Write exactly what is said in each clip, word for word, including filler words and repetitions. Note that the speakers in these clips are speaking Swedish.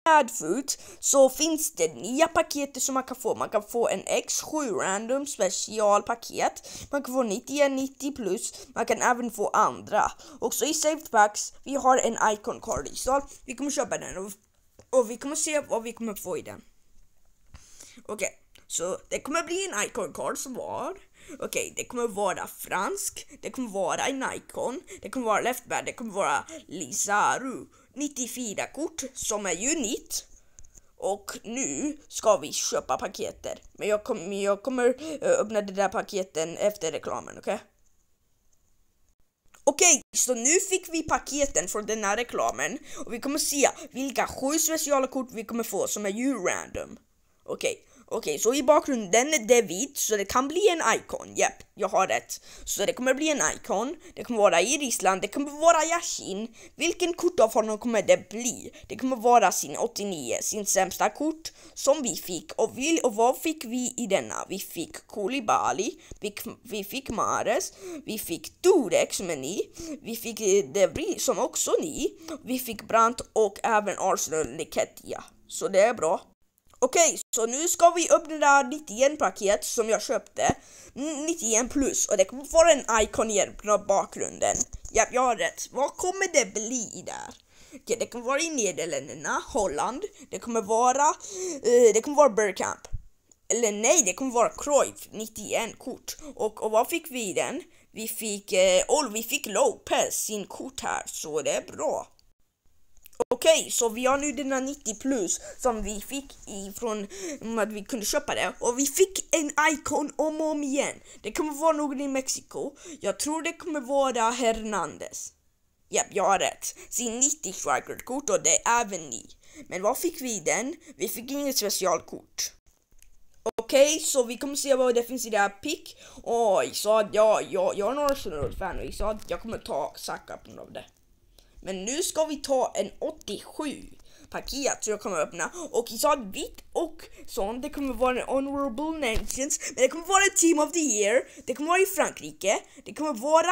Adfoot så finns det nya paket som man kan få. Man kan få en X sju random specialpaket. Man kan få nittio nittio plus. Man kan även få andra. Också i saved packs, vi har en icon card i. Så vi kommer köpa den och, och vi kommer se vad vi kommer få i den. Okej, okay, så det kommer bli en icon card som var. Okej, okay, det kommer vara fransk. Det kommer vara en icon. Det kommer vara left back. Det kommer vara Lizaru. nittiofyra kort som är ju nytt. Och nu ska vi köpa paketer. Men jag, kom, jag kommer uh, öppna de där paketen efter reklamen, okej? Okay? Okej, okay, så nu fick vi paketen från den här reklamen. Och vi kommer se vilka sju speciala kort vi kommer få som är ju random. Okej. Okay. Okej, okay, så i bakgrunden är det vit, så det kan bli en icon. Japp, jag har rätt. Så det kommer bli en icon. Det kommer vara i Ryssland. Det kommer vara Yashin. Vilken kort av honom kommer det bli? Det kommer vara sin åttionio, sin sämsta kort som vi fick. Och, vi, och vad fick vi i denna? Vi fick Koulibaly. Vi, vi fick Mahrez. Vi fick Durek som är ny. Vi fick De Vrij som också ny. Vi fick Brandt och även Arsenal Nketiah. Så det är bra. Okej, okay, så nu ska vi öppna nittioen paket som jag köpte. nittioen plus, och det kommer vara en icon i bakgrunden. Ja, jag har rätt. Vad kommer det bli där? Okay, det kommer vara i Nederländerna, Holland. Det kommer vara uh, det kommer vara Bergkamp. Eller nej, det kommer vara Cruyff, nittioen kort. Och, och vad fick vi den? Vi fick uh, oh, vi fick Lopez sin kort här, så det är bra. Okej, okay, så vi har nu denna nittio plus som vi fick ifrån att vi kunde köpa det. Och vi fick en icon om och om igen. Det kommer vara någon i Mexiko. Jag tror det kommer vara Hernandez. Japp, jag har rätt. Sin nittio striker-kort, och det är även ni. Men vad fick vi den? Vi fick inget specialkort. Okej, okay, så vi kommer se vad det finns i det här pick. Oj, så att jag, jag, jag är en Arsenal-fan och jag sa att jag kommer ta Saka på grund av det. Men nu ska vi ta en åttiosju paket så jag kommer öppna. Och jag sa att vitt och sånt, det kommer vara en honorable mentions. Men det kommer vara en team of the year. Det kommer vara i Frankrike. Det kommer vara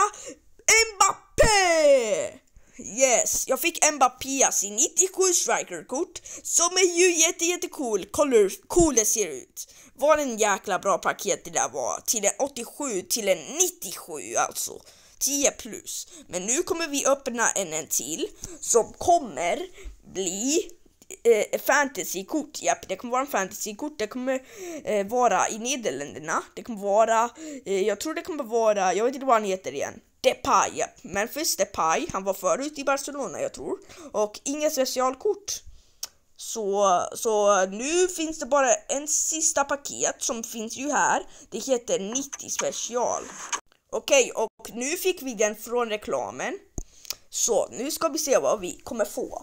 Mbappé! Yes, jag fick Mbappé sin nittiosju striker-kort som är ju jätte jätte cool. Color, cool det ser ut. Var en jäkla bra paket det där var. Till en åttiosju till en nittiosju alltså. tio plus. Men nu kommer vi öppna en, en till som kommer bli eh, fantasy-kort. Japp, det kommer vara en fantasy-kort. Det kommer eh, vara i Nederländerna. Det kommer vara, eh, jag tror det kommer vara, jag vet inte vad han heter igen. Depay, japp. Memphis Depay, han var förut i Barcelona jag tror. Och inga specialkort. Så, så nu finns det bara en sista paket som finns ju här. Det heter nittio special. Okej, okay, och nu fick vi den från reklamen. Så nu ska vi se vad vi kommer få.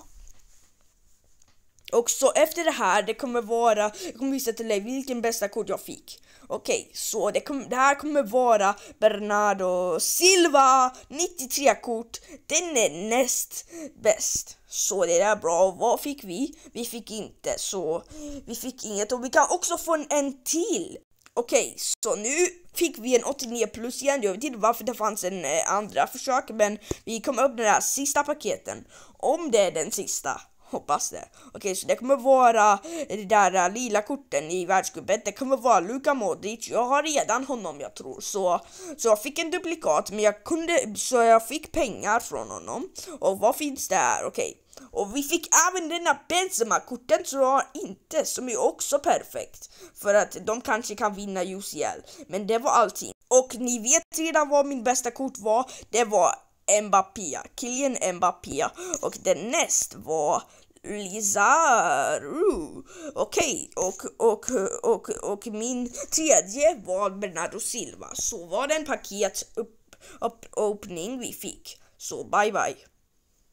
Och så efter det här, det kommer vara, jag kommer visa till dig vilken bästa kort jag fick. Okej, okay, så det, kom, det här kommer vara Bernardo Silva, nittiotre kort. Den är näst bäst. Så det är bra. Och vad fick vi? Vi fick inte, så vi fick inget. Och vi kan också få en, en till. Okej, okay, så nu fick vi en åttionio plus igen. Jag vet inte varför det fanns en eh, andra försök, men vi kommer öppna den här sista paketen. Om det är den sista, hoppas det. Okej, okay, så det kommer vara det där lila korten i världscupen. Det kommer vara Luka Modric. Jag har redan honom jag tror. Så, så jag fick en duplikat, men jag kunde, så jag fick pengar från honom. Och vad finns det här? Okej. Okay. Och vi fick även denna Benzema-korten så jag har inte, som är också perfekt. För att de kanske kan vinna U C L. Men det var allting. Och ni vet redan vad min bästa kort var. Det var Mbappé, Kylian Mbappé. Och den näst var Lizaru. Okej, okay. och, och, och, och min tredje var Bernardo Silva. Så var det en paket upp, upp, öppning vi fick. Så bye bye.